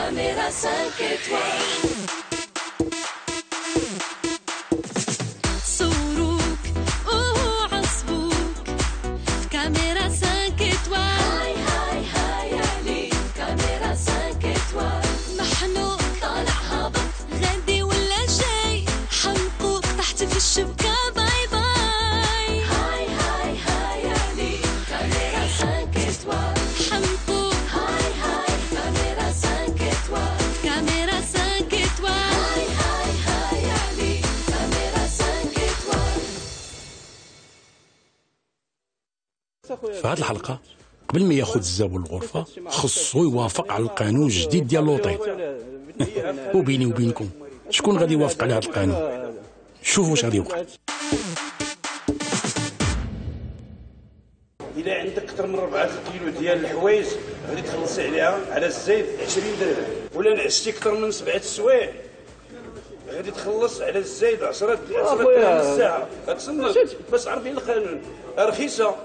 Caméra 5 étoiles. صوروك وعصبوك في كاميرا 5 étoiles. هاي هاي عليك كاميرا 5 étoiles. محنوق طالع هابط غادي ولا جاي حنقوك تحت في الشبكة باي باي. هاي هاي هاي عليك كاميرا 5 étoiles. حنقوك هاي هاي كاميرا 5 étoiles. كاميرا 5 étoiles. هاي هاي هاي عليك كاميرا 5 étoiles. في هذه الحلقة قبل ما ياخذ الزبون الغرفة خصو يوافق على القانون الجديد ديال لوطي. وبيني وبينكم شكون غادي يوافق على هذا القانون؟ شوفوا واش غادي يوقع. إلا عندك أكثر من 4 كيلو ديال الحوايج غادي تخلصي عليها على الزيت 20 درهم، ولا نعشتي أكثر من 7 السوايع غادي تخلص على الزيت 10 درهم الساعة. تسمى باش عارفين القانون رخيصة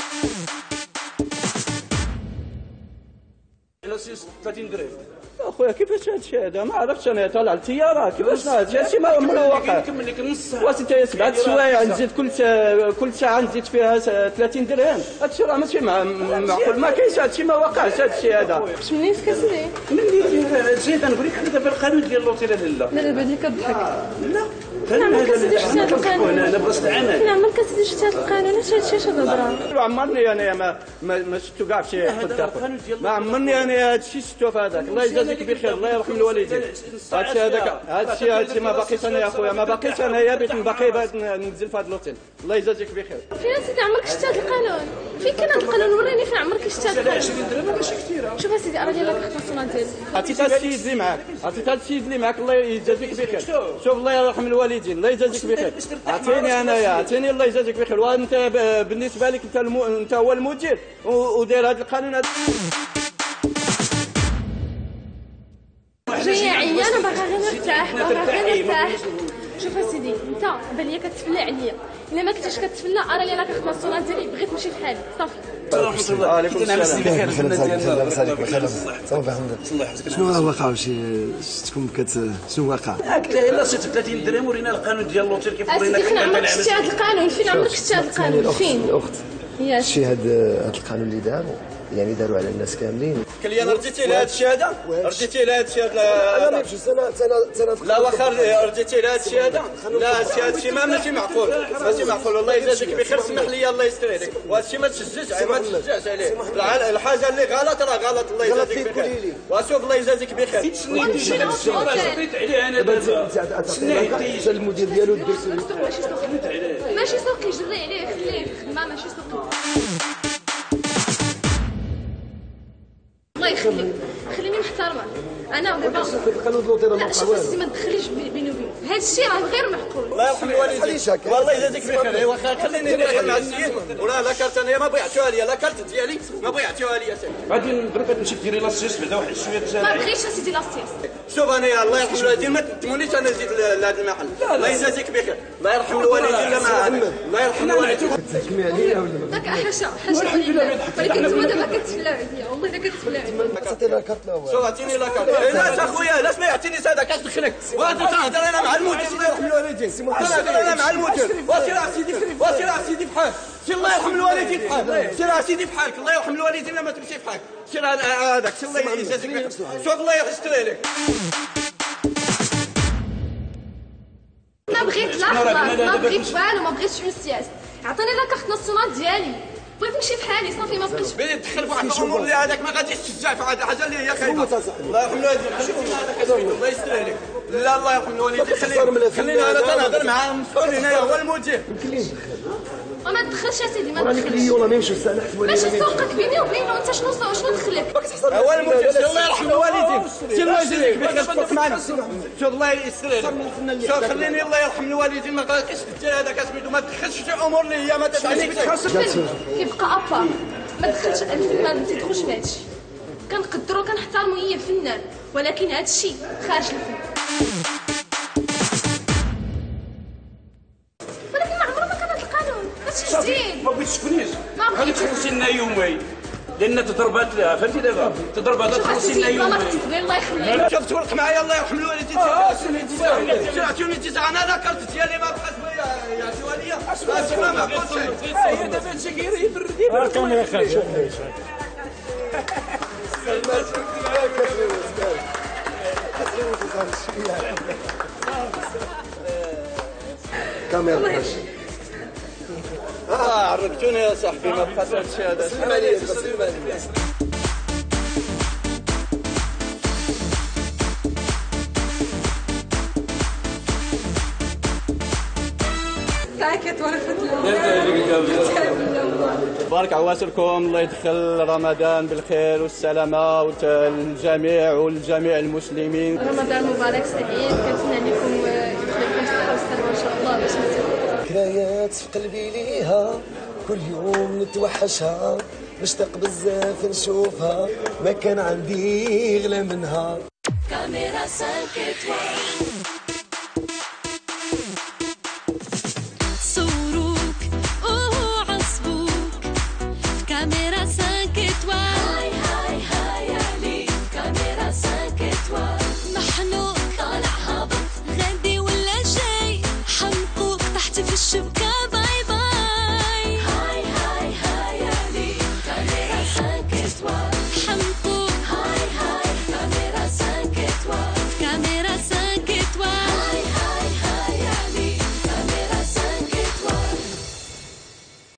على 30 درهم. اخويا كيفاش هادشي هذا؟ ما عرفتش انا طالع الطياره كيفاش هادشي ما عمره واقع. نكمل لك نص ساعة. واش انت 7 سوايع نزيد كل ساعه نزيد فيها 30 درهم؟ هادشي راه ماشي معقول، ما كاينش هادشي، ما واقعش هادشي هذا. باش منين كتسري؟ منين جيت نقول لك حنا دابا القانون ديال اللوطي لا لا دابا اللي كضحك. لا نعم كتسديش حتى هذا القانون. انا بلاصه العمل. نعم ما كتسديش حتى هذا القانون. هادشي اش هضره؟ عمرني انا ما شفتو كاع في شي حد. ما عمرني انا هادشي شفتو في هذاك. الله يجازيك بخير، الله يرحم الوالدين. هادشي ما باقيش انا يا خويا، ما باقيش انايا باش باقي ننزل في هذا اللوطيل. الله يجازيك بخير. فين سيدي عمرك شفت هذا القانون؟ فين كاين هذا القانون؟ وريني فين عمرك شفت هذا القانون. 20 درهم ماشي كثيره. شوف اسيدي راه ديال الخصوصات ديالي. عطيت هذا السيد اللي معاك، عطيت هذا السيد اللي معاك، الله يجازيك بخير. شوف الله يرحم الوالدين، الله يجازيك بخير. عطيني انايا، عطيني الله يجازيك بخير. وانت بالنسبه لك انت هو المدير وداير هذا القانون هذا. جايه عيانه باغا غير نرتاح، باغا غير نرتاح. شوف اسيدي انت بان ليا كتفلى عليا، الا ما كنتيش كتفلى ارى لي راك خدمه الصونات ديالي بغيت نمشي بحالي صافي. وعليكم السلام. صافي الحمد لله. شنو واقع شتكم شنو واقع؟ الا شفت 30 درهم ورينا القانون ديال اللوطيل كيف ورينا. اسيدي فين عمرك شفتي هذا القانون؟ فين عمرك شفتي هذا القانون؟ فين؟ الاخت ياس شي هذا القانون اللي داروا على الناس كاملين. كليان رديتي لهذا الشيء هذا؟ رديتي لهذا الشيء هذا؟ انا سنه لا واخا رديتي لهذا الشيء هذا؟ لا هذا الشيء ماشي معقول، ماشي معقول. الله يجازيك بخير، سمح لي الله يستر عليك. وهذا الشيء ما تشجعش عليه. الحاجه اللي غلط راه غلط. الله يجازيك بخير. وشوف الله يجازيك بخير. شريت عليه انا دابا المدير ديالو ماشي سوقي جري عليه خليه في الخدمه ماشي سوقي. الله يخليك خليني محترمه انا دابا. لا شوف اسيدي ما تدخليش بيني وبينك، هذا الشيء راه غير معقول. الله يرحم الوالدين والله يجازيك بخير. واخا خليني ندخل مع السيد ولا لا كارت انايا ما بيعتوها لي، لا كارت ديالي ما بيعتوها لي اسيدي. غادي نضرب تمشي ديري لاصيص بعدا واحد شويه. ما بغيتش اسيدي لاصيص. شوف انا الله يرحم الوالدين ما تمونيش انا نزيد لهذا المحل. الله يجازيك بخير، الله يرحم الوالدين. الله يرحم الوالدين. تحكمي عليا ولا داك حاجه ولكن انتما دابا كتفلا عليا والله الا كتفلا عليا. عطينا كارت لا شوف عطيني لا كارت. لا اخويا لاش ما يعطيني هذا كتدخلك. وهذا تهضر انا مع المدير. الله يرحم الوالدين. تهضر انا مع المدير. وسير سيدي بحال. سير الله يرحم الوالدين بحال. سير سيدي بحالك. الله يرحم الوالدين لما تمشي بحالك. سير هذاك سير الله يجازيك بخير. شوف الله يستر عليك. ما بغيت لا خلاص، ما بغيت والو، ما بغيتش حسياس. عطيني لا كارت ناسيونال ديالي، بغيت نمشي بحالي صافي. ما بقيتش تدخل في واحد الامور اللي هذاك ما غاديش تشجع في هذه الحاجه اللي هي خايبه. الله يرحم الوالدين. الله يستر عليك. لا الله يرحم الوالدين. خلينا انا تنهضر مع المسؤول هنايا هو المدير. وما تدخلش اسيدي، ما تدخلش. والله ما يمشي السنه ماشي سوقك بيني وبينه. انت شنو دخلك؟ هو المدير. سير الله يرحم الوالدين. سير الله يجزيك بخير تفوت معنا. شوف الله يستر عليك. شوف خليني الله يرحم الوالدين. ما غاديش تجي هذاك اسميتو ما تدخلش في امور اللي هي ما تعنيكش. كيبقى ابا ما دخلش ما تدخلش في هادشي. كنقدروا كنحترموا هي فنان، ولكن هادشي خارج الفن. ولكن ما عمره ما كان هذا القانون. هادشي جديد. ما بغيتش تكونيش. ما غادي بغيتش. تخلصي لنا يومين لان تضربات لها فهمتي دابا تضربات تخلصي لنا يوم والله كنت تبغي الله يخليك. شوف تورق معايا الله يرحم الوالدين. شنو عطيوني 9 انا كرت ديالي ما بقات يعطيوها ليا. ما معقول شيء. هي دابا هادشي كيردي الكاميرا خارجه. كاميرا عرفتوني يا صاحبي ما بقات هادشي هذا. سلم عليا سلم عليا. بارك عواشركم الله يدخل رمضان بالخير والسلامة للجميع ولجميع المسلمين. رمضان مبارك سعيد، كنتمنى لكم يدخلكم الصحة والسلامة إن شاء الله باش نسيبوا. ذكريات في قلبي ليها كل يوم نتوحشها مشتاق بزاف نشوفها ما كان عندي غلا منها. كاميرا 5 étoiles